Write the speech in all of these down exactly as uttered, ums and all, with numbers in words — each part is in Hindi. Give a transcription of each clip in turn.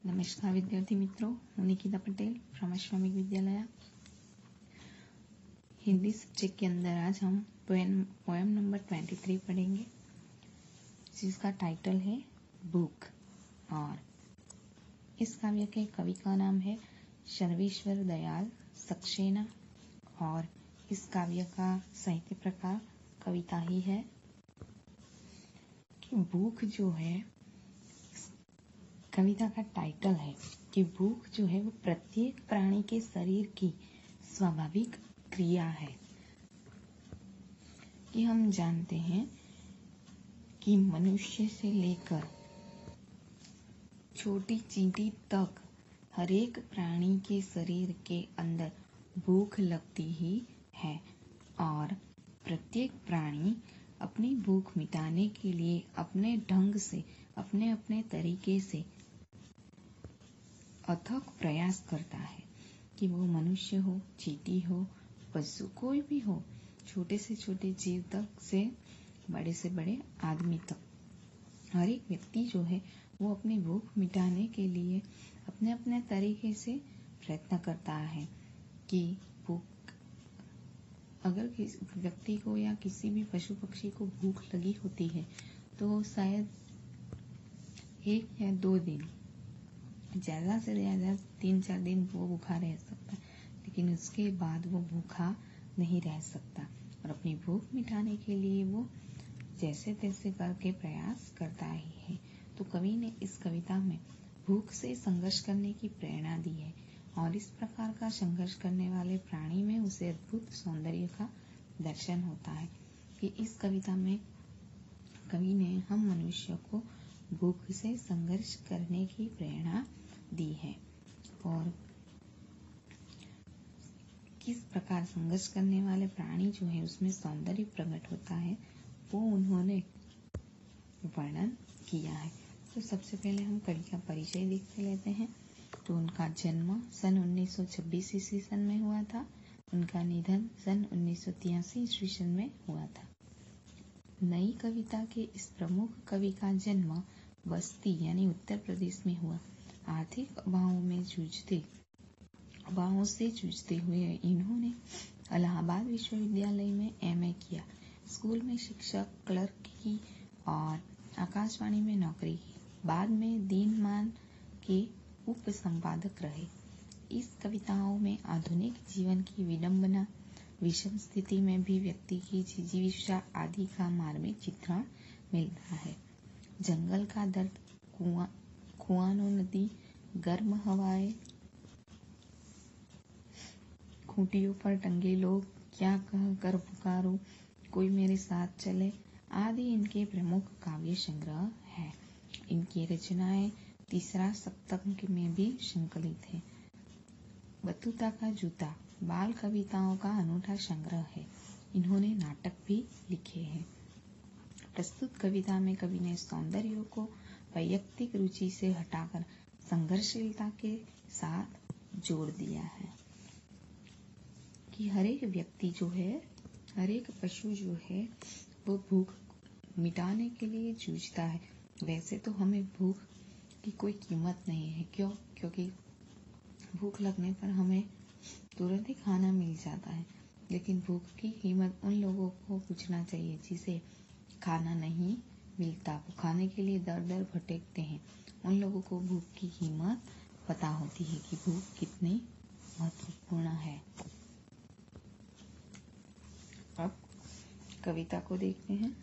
नमस्कार विद्यार्थी मित्रों, હું નિકિતા पटेल फ्रॉम अश्वामिक विद्यालय। हिंदी सब्जेक्ट के अंदर आज हम पोएम पोएम नंबर तेईस पढ़ेंगे, जिसका टाइटल है भूख। और इस काव्य के कवि का नाम है सर्वेश्वर दयाल सक्सेना और इस काव्य का साहित्य प्रकार कविता ही है। कि भूख जो है, कविता का टाइटल है कि भूख जो है वो प्रत्येक प्राणी के शरीर की स्वाभाविक क्रिया है। कि हम जानते हैं कि मनुष्य से लेकर छोटी चींटी तक हर एक प्राणी के शरीर के अंदर भूख लगती ही है और प्रत्येक प्राणी अपनी भूख मिटाने के लिए अपने ढंग से, अपने अपने तरीके से अथक प्रयास करता है। कि वो मनुष्य हो, चींटी हो, पशु, कोई भी हो, छोटे से छोटे जीव तक से बड़े से बड़े आदमी तक, हर एक व्यक्ति जो है वो अपनी भूख मिटाने के लिए अपने अपने तरीके से प्रयत्न करता है। कि भूख, अगर किसी व्यक्ति को या किसी भी पशु पक्षी को भूख लगी होती है तो शायद एक या दो दिन, ज्यादा से ज्यादा तीन चार दिन वो भूखा रह सकता है, लेकिन उसके बाद वो भूखा नहीं रह सकता और अपनी भूख मिटाने के लिए वो जैसे तैसे करके प्रयास करता ही है। तो कवि ने इस कविता में भूख से संघर्ष करने की प्रेरणा दी है और इस प्रकार का संघर्ष करने वाले प्राणी में उसे अद्भुत सौंदर्य का दर्शन होता है। कि इस कविता में कवि ने हम मनुष्य को भूख से संघर्ष करने की प्रेरणा दी है और किस प्रकार संघर्ष करने वाले प्राणी जो है उसमें सौंदर्य प्रकट होता है वो उन्होंने वर्णन किया है। तो सबसे पहले हम कवि का परिचय देख लेते हैं। तो उनका जन्म सन उन्नीस सौ छब्बीस ईस्वी सन में हुआ था। उनका निधन सन उन्नीस सौ तिरासी ईस्वी सन में हुआ था। नई कविता के इस प्रमुख कवि का जन्म बस्ती यानी उत्तर प्रदेश में हुआ। आर्थिक अभावों में जूझते अभावों से जूझते हुए इन्होंने इलाहाबाद विश्वविद्यालय में एम ए किया। स्कूल में शिक्षक, क्लर्क की और आकाशवाणी में नौकरी की। बाद में दीनमान के उप संपादक रहे। इस कविताओं में आधुनिक जीवन की विडंबना, विषम स्थिति में भी व्यक्ति की जीविका आदि का मार्मिक चित्रण मिलता है। जंगल का दर्द, कुआं कुआनो नदी, गर्म हवाएं, खूंटियों पर टंगे लोग, क्या कह कर पुकारूं, कोई मेरे साथ चले आदि इनके प्रमुख काव्य संग्रह है। इनकी रचनाएं तीसरा सप्तक में भी संकलित है। बतूता का जूता बाल कविताओं का अनूठा संग्रह है। इन्होंने नाटक भी लिखे हैं। प्रस्तुत कविता में कवि ने सौंदर्य को वैयक्तिक रुचि से हटाकर संघर्षशीलता के साथ जोड़ दिया है। कि हर एक व्यक्ति जो है, हर एक पशु जो है वो भूख मिटाने के लिए जूझता है। वैसे तो हमें भूख की कोई कीमत नहीं है। क्यों? क्योंकि भूख लगने पर हमें तुरंत ही खाना मिल जाता है, लेकिन भूख की कीमत उन लोगों को पूछना चाहिए जिसे खाना नहीं मिलता। वो खाने के लिए दर दर भटकते हैं। उन लोगों को भूख की कीमत पता होती है कि भूख कितनी महत्वपूर्ण है। अब कविता को देखते हैं।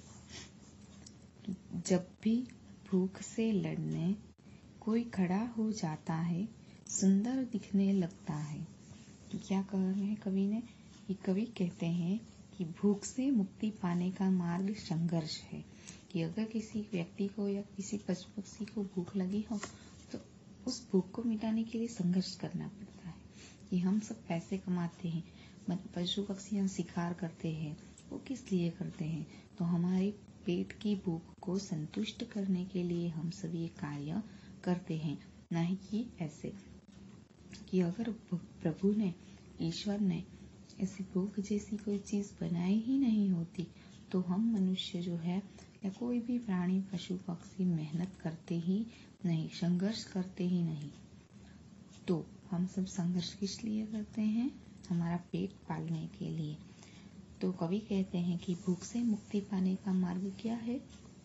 जब भी भूख से लड़ने कोई खड़ा हो जाता है, सुंदर दिखने लगता है। कि क्या कह रहे हैं कवि ने? कि कवि कहते हैं कि भूख से मुक्ति पाने का मार्ग संघर्ष है। कि अगर किसी व्यक्ति को या किसी पशु पक्षी को भूख लगी हो तो उस भूख को मिटाने के लिए संघर्ष करना पड़ता है। कि हम सब पैसे कमाते हैं, पशु पक्षियां शिकार करते हैं, वो किस लिए करते हैं? तो हमारे पेट की भूख को संतुष्ट करने के लिए हम सभी कार्य करते हैं, ना ही कि ऐसे कि अगर प्रभु ने, ईश्वर ने ऐसी भूख जैसी कोई चीज बनाई ही नहीं होती तो हम मनुष्य जो है या कोई भी प्राणी, पशु पक्षी मेहनत करते ही नहीं, संघर्ष करते ही नहीं। तो हम सब संघर्ष किस लिए करते हैं? हमारा पेट पालने के लिए। तो कवि कहते हैं कि भूख से मुक्ति पाने का मार्ग क्या है?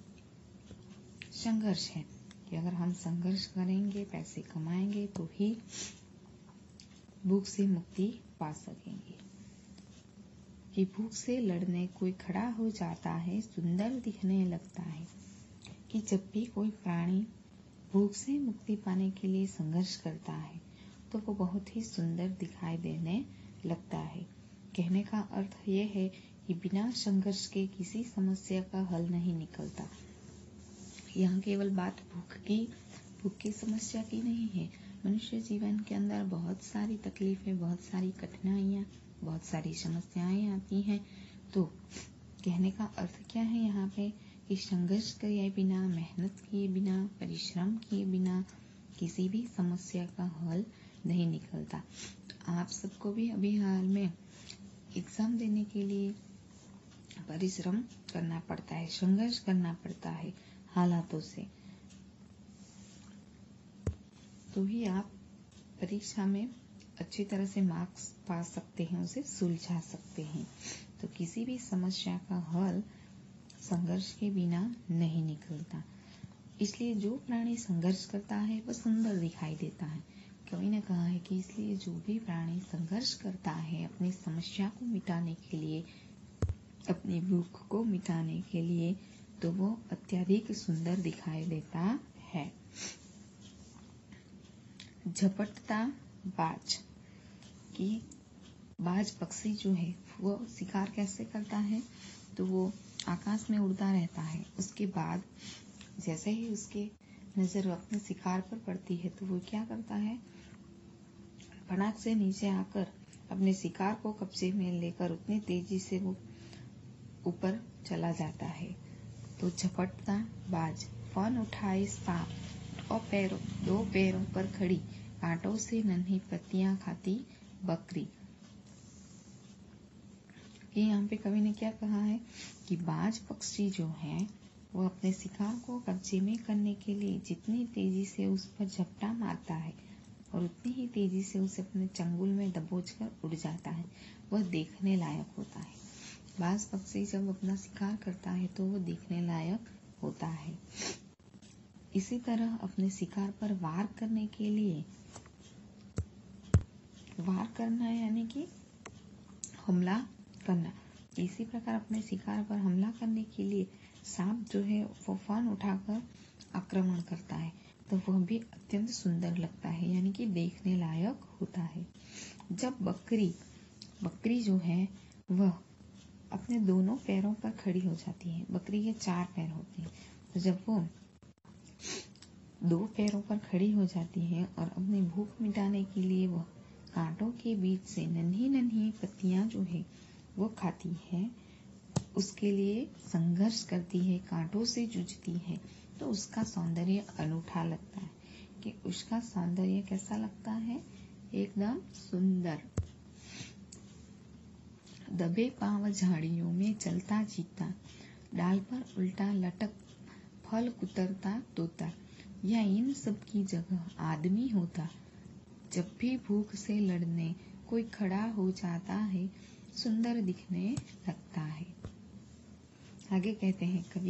संघर्ष है। कि अगर हम संघर्ष करेंगे, पैसे कमाएंगे तो ही भूख से मुक्ति पा सकेंगे। कि भूख से लड़ने कोई खड़ा हो जाता है, सुंदर दिखने लगता है। कि जब भी कोई प्राणी भूख से मुक्ति पाने के लिए संघर्ष करता है तो वो बहुत ही सुंदर दिखाई देने लगता है। कहने का अर्थ ये है कि बिना संघर्ष के किसी समस्या का हल नहीं निकलता। यहाँ केवल बात भूख की भूख की समस्या की नहीं है। मनुष्य जीवन के अंदर बहुत सारी तकलीफें, बहुत सारी कठिनाइयाँ, बहुत सारी समस्याएं आती हैं। तो कहने का अर्थ क्या है यहाँ पे कि संघर्ष किए बिना, मेहनत किए बिना, परिश्रम किए बिना किसी भी समस्या का हल नहीं निकलता। तो आप सबको भी अभी हाल में एग्जाम देने के लिए परिश्रम करना पड़ता है, संघर्ष करना पड़ता है हालातों से, तो ही आप परीक्षा में अच्छी तरह से मार्क्स पा सकते हैं, उसे सुलझा सकते हैं। तो किसी भी समस्या का हल संघर्ष के बिना नहीं निकलता। इसलिए जो प्राणी संघर्ष करता है वह सुंदर दिखाई देता है। कवि ने कहा है कि इसलिए जो भी प्राणी संघर्ष करता है अपनी समस्या को मिटाने के लिए, अपनी भूख को मिटाने के लिए, तो वो अत्यधिक सुंदर दिखाई देता है। झपटता बाज। कि बाज पक्षी जो है वो शिकार कैसे करता है? तो वो आकाश में उड़ता रहता है। उसके बाद जैसे ही उसके नजर अपने शिकार पर पड़ती है तो वो क्या करता है? फटाक से नीचे आकर अपने शिकार को कब्जे में लेकर उतनी तेजी से वो ऊपर चला जाता है। तो झपटता बाज। फन उठाए सांप और पैरों दो पैरों पर खड़ी, कांटों से नन्ही पत्तियां खाती बकरी। कि यहाँ पे कवि ने क्या कहा है कि बाज पक्षी जो है वो अपने शिकार को कब्जे में करने के लिए जितनी तेजी से उस पर झपटा मारता है और उतनी ही तेजी से उसे अपने चंगुल में दबोच कर उड़ जाता है, वह देखने लायक होता है। बाज पक्षी जब अपना शिकार करता है तो वो देखने लायक होता है। इसी तरह अपने शिकार पर वार करने के लिए, वार करना यानी कि हमला करना, इसी प्रकार अपने शिकार पर हमला करने के लिए सांप जो है वो फन उठाकर आक्रमण करता है तो वह भी अत्यंत सुंदर लगता है, यानी कि देखने लायक होता है। जब बकरी बकरी जो है वह अपने दोनों पैरों पर खड़ी हो जाती है, बकरी के चार पैर होते हैं, तो जब वो दो पैरों पर खड़ी हो जाती है और अपनी भूख मिटाने के लिए वह कांटों के बीच से नन्ही नन्ही पत्तियां जो है वो खाती है, उसके लिए संघर्ष करती है, कांटों से जूझती है, तो उसका सौंदर्य अनूठा लगता है। कि उसका सौंदर्य कैसा लगता है? एकदम सुंदर। दबे पांव झाड़ियों में चलता चीता, डाल पर उल्टा लटक फल कुतरता तोता, या इन सब की जगह आदमी होता, जब भी भूख से लड़ने कोई खड़ा हो जाता है, सुंदर दिखने लगता है। आगे कहते हैं कवि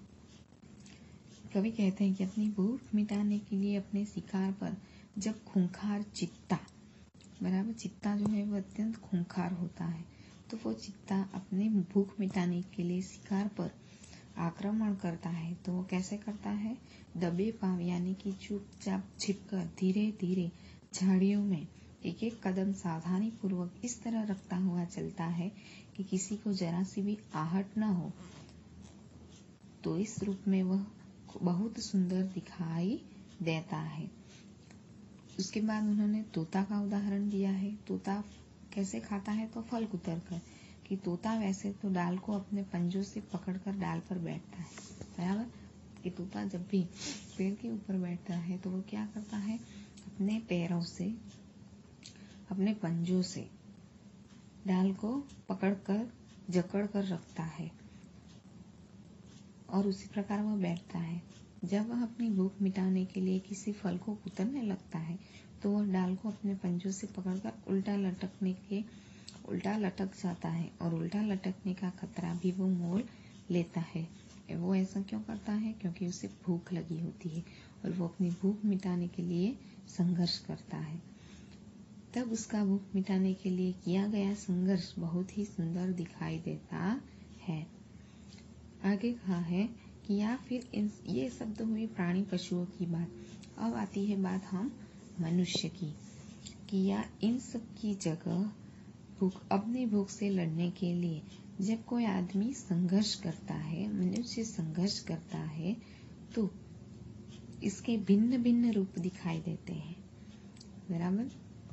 कवि कहते हैं कि अपनी भूख मिटाने के लिए अपने शिकार पर जब खूंखार चित्ता, बराबर चित्ता जो है वो अत्यंत खूंखार होता है, तो वो चित्ता अपनी भूख मिटाने के लिए शिकार पर आक्रमण करता है तो वो कैसे करता है? दबे पांव यानी कि चुपचाप छिपकर धीरे धीरे झाड़ियों में एक एक कदम सावधानी पूर्वक इस तरह रखता हुआ चलता है कि किसी को जरा सी भी आहट न हो। तो इस रूप में वह बहुत सुंदर दिखाई देता है। उसके बाद उन्होंने तोता का उदाहरण दिया है। तोता कैसे खाता है? तो फल कुतर कर। कि तोता वैसे तो डाल को अपने पंजों से पकड़कर डाल पर बैठता है, बराबर। कि तोता जब भी पेड़ के ऊपर बैठता है तो वो क्या करता है? अपने पैरों से, अपने पंजों से डाल को पकड़कर जकड़ कर रखता है और उसी प्रकार वह बैठता है। जब वह अपनी भूख मिटाने के लिए किसी फल को कुतरने लगता है तो वह डाल को अपने पंजों से पकड़कर उल्टा लटकने के उल्टा लटक जाता है और उल्टा लटकने का खतरा भी वो मोल लेता है। वो ऐसा क्यों करता है? क्योंकि उसे भूख लगी होती है और वो अपनी भूख मिटाने के लिए संघर्ष करता है। तब उसका भूख मिटाने के लिए किया गया संघर्ष बहुत ही सुंदर दिखाई देता है। आगे कहा है कि या फिर इन ये शब्द हुई प्राणी पशुओं की बात। अब आती है बात हम मनुष्य की कि या इन सब की जगह भूख अपनी भूख से लड़ने के लिए जब कोई आदमी संघर्ष करता है, मनुष्य संघर्ष करता है, तो इसके भिन्न भिन्न रूप दिखाई देते हैं। बराबर।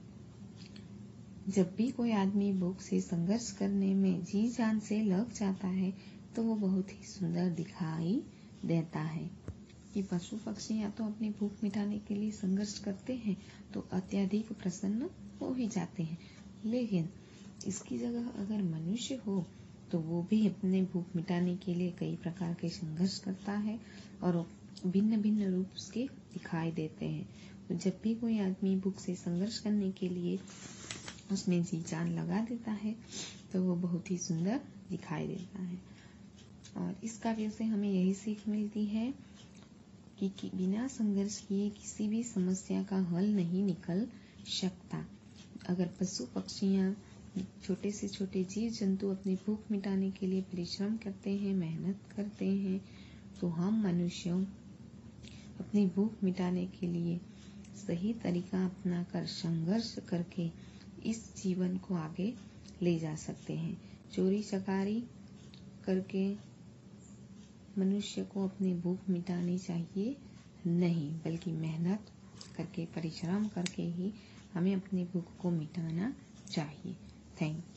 जब भी कोई आदमी भूख से संघर्ष करने में जी जान से लग जाता है तो वो बहुत ही सुंदर दिखाई देता है। कि पशु पक्षी या तो अपनी भूख मिटाने के लिए संघर्ष करते हैं तो अत्यधिक प्रसन्न हो ही जाते हैं, लेकिन इसकी जगह अगर मनुष्य हो तो वो भी अपने भूख मिटाने के लिए कई प्रकार के संघर्ष करता है और भिन्न भिन्न रूप उसके दिखाई देते हैं। तो जब भी कोई आदमी भूख से संघर्ष करने के लिए उसमें जी जान लगा देता है तो वो बहुत ही सुंदर दिखाई देता है। और इस काव्य से हमें यही सीख मिलती है कि, कि बिना संघर्ष किए किसी भी समस्या का हल नहीं निकल सकता। अगर पशु पक्षियां, छोटे से छोटे जीव जंतु अपनी भूख मिटाने के लिए परिश्रम करते हैं, मेहनत करते हैं, तो हम मनुष्यों अपनी भूख मिटाने के लिए सही तरीका अपनाकर संघर्ष करके इस जीवन को आगे ले जा सकते हैं। चोरी चकारी करके मनुष्य को अपनी भूख मिटानी चाहिए नहीं, बल्कि मेहनत करके, परिश्रम करके ही हमें अपनी भूख को मिटाना चाहिए। Thank you.